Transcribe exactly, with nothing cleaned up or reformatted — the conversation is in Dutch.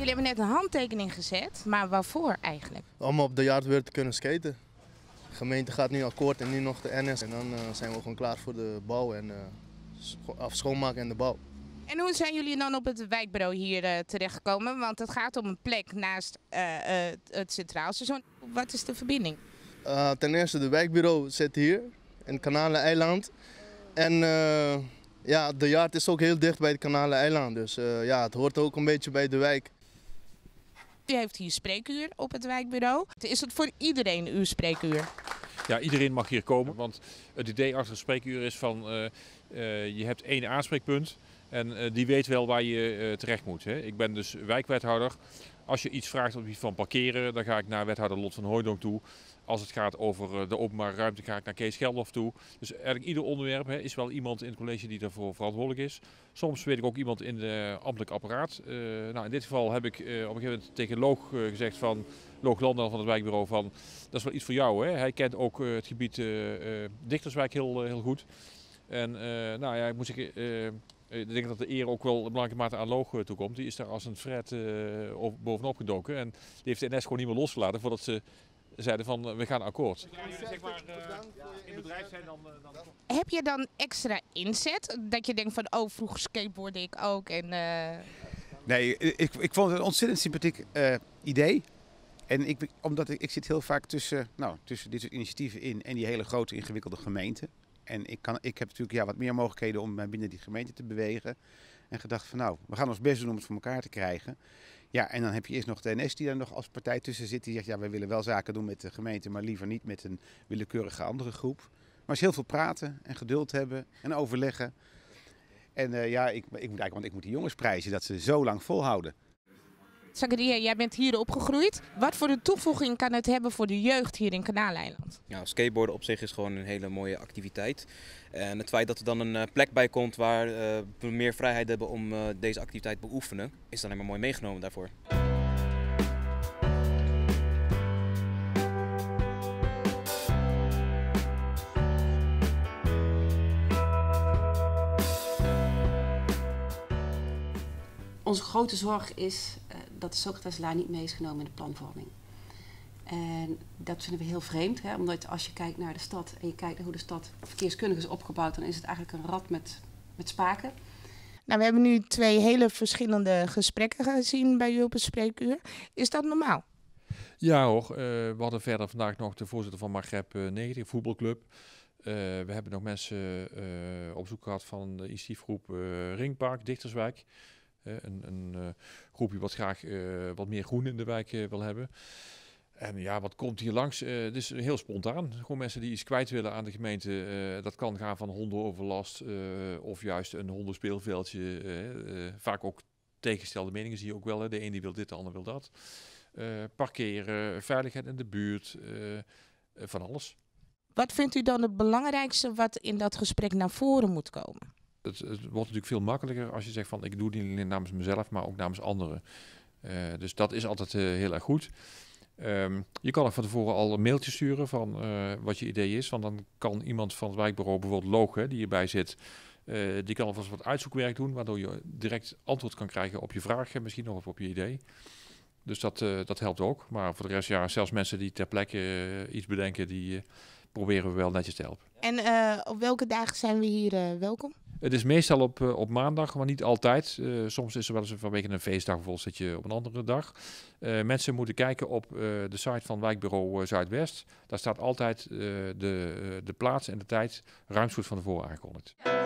Jullie hebben net een handtekening gezet, maar waarvoor eigenlijk? Om op de jaart weer te kunnen skaten. De gemeente gaat nu akkoord en nu nog de N S. En dan uh, zijn we gewoon klaar voor de bouw en uh, scho af schoonmaken en de bouw. En hoe zijn jullie dan op het wijkbureau hier uh, terechtgekomen? Want het gaat om een plek naast uh, uh, het Centraal Station. Wat is de verbinding? Uh, ten eerste, de wijkbureau zit hier in Kanaleneiland. En uh, ja, de jaart is ook heel dicht bij het Kanaleneiland. Dus uh, ja, het hoort ook een beetje bij de wijk. U heeft hier spreekuur op het wijkbureau. Is het voor iedereen uw spreekuur? Ja, iedereen mag hier komen, want het idee achter een spreekuur is van uh, uh, je hebt één aanspreekpunt en uh, die weet wel waar je uh, terecht moet. Hè. Ik ben dus wijkwethouder. Als je iets vraagt op het gebied van parkeren, dan ga ik naar wethouder Lot van Hooijdonk toe. Als het gaat over uh, de openbare ruimte, ga ik naar Kees Geldof toe. Dus eigenlijk ieder onderwerp hè, is wel iemand in het college die daarvoor verantwoordelijk is. Soms weet ik ook iemand in het ambtelijk apparaat. Uh, nou, in dit geval heb ik uh, op een gegeven moment tegen Loog uh, gezegd van Loog Landal van het wijkbureau van dat is wel iets voor jou. Hè? Hij kent ook uh, het gebied uh, uh, Dichterswijk heel, uh, heel goed. En uh, nou ja, ik moet zeggen, uh, ik denk dat de eer ook wel een belangrijke mate aan Loog uh, toekomt. Die is daar als een fret uh, bovenop gedoken en die heeft de N S gewoon niet meer losgelaten voordat ze zeiden van uh, we gaan akkoord. Zeg maar, uh, in bedrijf zijn dan, uh, dan... Heb je dan extra inzet? Dat je denkt van oh vroeger skateboardde ik ook en... Uh... Nee, ik, ik vond het een ontzettend sympathiek uh, idee. En ik, omdat ik, ik zit heel vaak tussen, nou, tussen dit soort initiatieven in en die hele grote ingewikkelde gemeenten. En ik, kan, ik heb natuurlijk ja, wat meer mogelijkheden om mij binnen die gemeente te bewegen. En gedacht van nou, we gaan ons best doen om het voor elkaar te krijgen. Ja, en dan heb je eerst nog de N S die daar nog als partij tussen zit. Die zegt ja, wij willen wel zaken doen met de gemeente, maar liever niet met een willekeurige andere groep. Maar als je heel veel praten en geduld hebben en overleggen. En uh, ja, ik, ik moet eigenlijk, want ik moet die jongens prijzen dat ze zo lang volhouden. Zakaria, jij bent hier opgegroeid. Wat voor een toevoeging kan het hebben voor de jeugd hier in Kanaleiland? Ja, skateboarden op zich is gewoon een hele mooie activiteit. En het feit dat er dan een plek bij komt waar uh, we meer vrijheid hebben om uh, deze activiteit te beoefenen, is dan helemaal mooi meegenomen daarvoor. Onze grote zorg is uh, dat de Socrateslaan niet mee is genomen in de planvorming. En dat vinden we heel vreemd, hè? Omdat als je kijkt naar de stad en je kijkt naar hoe de stad verkeerskundig is opgebouwd, dan is het eigenlijk een rad met, met spaken. Nou, we hebben nu twee hele verschillende gesprekken gezien bij u op het spreekuur. Is dat normaal? Ja hoor, uh, we hadden verder vandaag nog de voorzitter van Maghreb uh, negentien, voetbalclub. Uh, we hebben nog mensen uh, op zoek gehad van de initiatiefgroep uh, Ringpark, Dichterswijk. Uh, een een uh, groepje wat graag uh, wat meer groen in de wijk uh, wil hebben. En ja, wat komt hier langs? Uh, het is heel spontaan. Gewoon mensen die iets kwijt willen aan de gemeente. Uh, dat kan gaan van hondenoverlast uh, of juist een hondenspeelveldje. Uh, uh, vaak ook tegengestelde meningen zie je ook wel. Hè. De een die wil dit, de ander wil dat. Uh, parkeren, veiligheid in de buurt, uh, uh, van alles. Wat vindt u dan het belangrijkste wat in dat gesprek naar voren moet komen? Het, het wordt natuurlijk veel makkelijker als je zegt van ik doe het niet alleen namens mezelf, maar ook namens anderen. Uh, dus dat is altijd uh, heel erg goed. Um, je kan ook van tevoren al een mailtje sturen van uh, wat je idee is. Want dan kan iemand van het wijkbureau, bijvoorbeeld Loog, hè, die hierbij zit, uh, die kan alvast wat uitzoekwerk doen, waardoor je direct antwoord kan krijgen op je vraag en misschien nog op, op je idee. Dus dat, uh, dat helpt ook. Maar voor de rest, ja, zelfs mensen die ter plekke uh, iets bedenken, die uh, proberen we wel netjes te helpen. En uh, op welke dagen zijn we hier uh, welkom? Het is meestal op, uh, op maandag, maar niet altijd. Uh, soms is er wel eens vanwege een feestdag, bijvoorbeeld zit je op een andere dag. Uh, mensen moeten kijken op uh, de site van wijkbureau uh, Zuidwest. Daar staat altijd uh, de, uh, de plaats en de tijd ruimschoots van tevoren aangekondigd.